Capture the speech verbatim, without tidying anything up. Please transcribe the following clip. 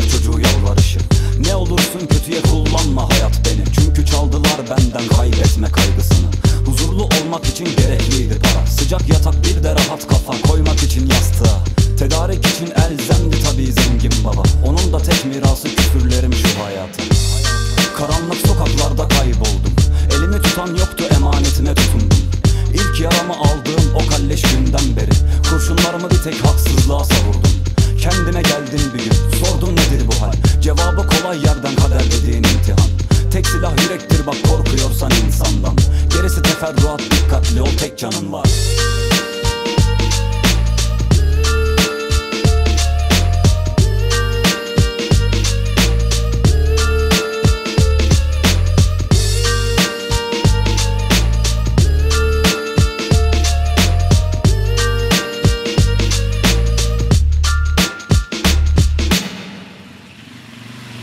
orospu çocuğu yalvarışı. Ne olursun kötüye kullanma hayat beni, çünkü çaldılar benden kaybetme kaygısını. Huzurlu olmak için gerekliydi para, sıcak yatak bir de rahat kafa koymak için yastığa. Tedarik için elzemdi tabii zengin baba, onun da tek mirası küfürlerim şu hayata. Karanlık sokaklarda kayboldum, elimi tutan yoktu, emanetine tutundum. İlk yaramı aldığım o kalleş günden beri kurşunlarımı bir tek haksızlığa savurdum. Kendime geldim bir gün, sordum nedir bu hal? Cevabı kolay yerden, kader dediğin imtihan. Tek silah yürektir bak, korkuyorsan insandan. Gerisi teferruat, dikkatli ol, tek canın var.